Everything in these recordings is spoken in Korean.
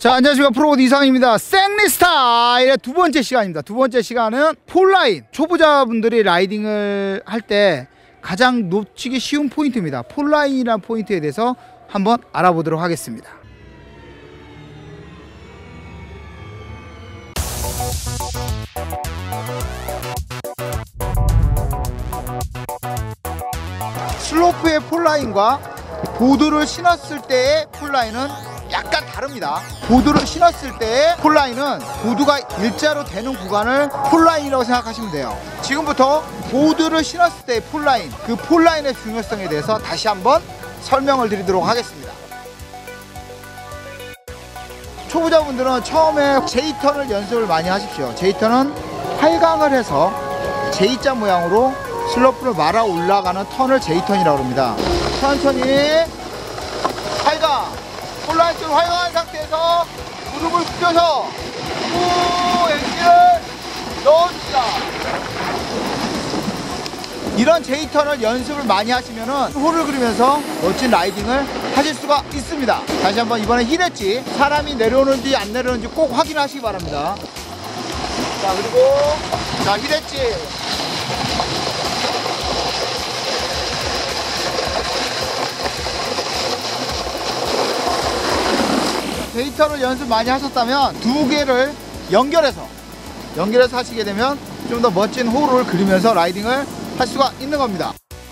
자, 안녕하십니까. 프로보드 이상입니다. 생리스타일의 두 번째 시간입니다. 두 번째 시간은 폴라인. 초보자분들이 라이딩을 할 때 가장 놓치기 쉬운 포인트입니다. 폴라인이라는 포인트에 대해서 한번 알아보도록 하겠습니다. 슬로프의 폴라인과 보드를 신었을 때의 폴라인은 약간 다릅니다. 보드를 신었을 때의 폴라인은 보드가 일자로 되는 구간을 폴라인이라고 생각하시면 돼요. 지금부터 보드를 신었을 때의 폴라인, 그 폴라인의 중요성에 대해서 다시 한번 설명을 드리도록 하겠습니다. 초보자분들은 처음에 J턴을 연습을 많이 하십시오. J턴은 활강을 해서 J자 모양으로 슬로프를 말아 올라가는 턴을 J턴이라고 합니다. 천천히 활강, 폴라인 쪽 활강한 상태에서 무릎을 굽혀서 후 엔진을 넣어줍니다. 이런 J턴을 연습을 많이 하시면은 홀을 그리면서 멋진 라이딩을 하실 수가 있습니다. 다시 한번 이번에 힐 엣지, 사람이 내려오는지 안 내려오는지 꼭 확인하시기 바랍니다. 자, 그리고 자, 힐 엣지. J턴을 연습 많이 하셨다면 두 개를 연결해서 하시게 되면 좀 더 멋진 홀을 그리면서 라이딩을 할 수가 있는 겁니다.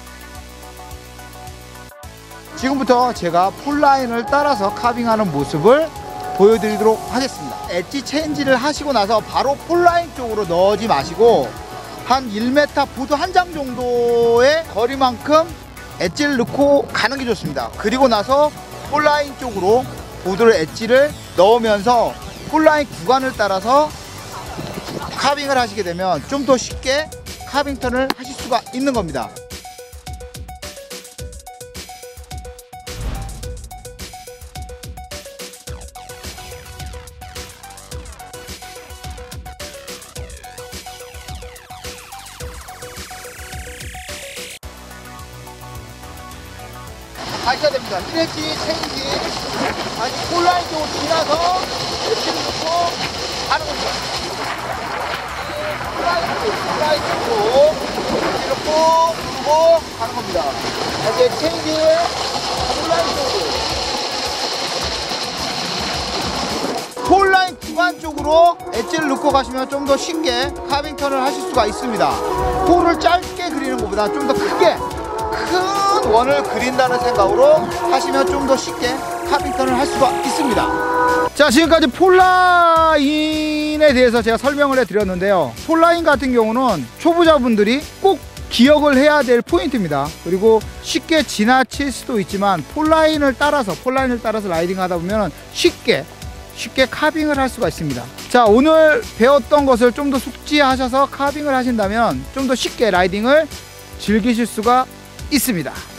지금부터 제가 폴라인을 따라서 카빙하는 모습을 보여드리도록 하겠습니다. 엣지 체인지를 하시고 나서 바로 폴라인 쪽으로 넣지 마시고 한 1m 보드 한 장 정도의 거리만큼 엣지를 넣고 가는 게 좋습니다. 그리고 나서 폴라인 쪽으로 보드를 엣지를 넣으면서 폴라인 구간을 따라서 카빙을 하시게 되면 좀 더 쉽게 카빙 턴을 하실 수가 있는 겁니다. 하셔야 됩니다. 힐 엣지, 체인지, 다시 폴라인 쪽으로 지나서 엣지를 넣고 가는 겁니다. 폴라인 쪽으로 엣지 넣고 누르고 가는 겁니다. 이제 체인지, 폴라인 쪽으로. 폴라인 구간 쪽으로 엣지를 넣고 가시면 좀 더 쉽게 카빙 턴을 하실 수가 있습니다. 홀을 짧게 그리는 것보다 좀 더 크게 큰 원을 그린다는 생각으로 하시면 좀 더 쉽게 카빙 턴을 할 수가 있습니다. 자, 지금까지 폴라인에 대해서 제가 설명을 해드렸는데요. 폴라인 같은 경우는 초보자분들이 꼭 기억을 해야 될 포인트입니다. 그리고 쉽게 지나칠 수도 있지만 폴라인을 따라서 라이딩 하다 보면 쉽게 카빙을 할 수가 있습니다. 자, 오늘 배웠던 것을 좀 더 숙지하셔서 카빙을 하신다면 좀 더 쉽게 라이딩을 즐기실 수가 있습니다.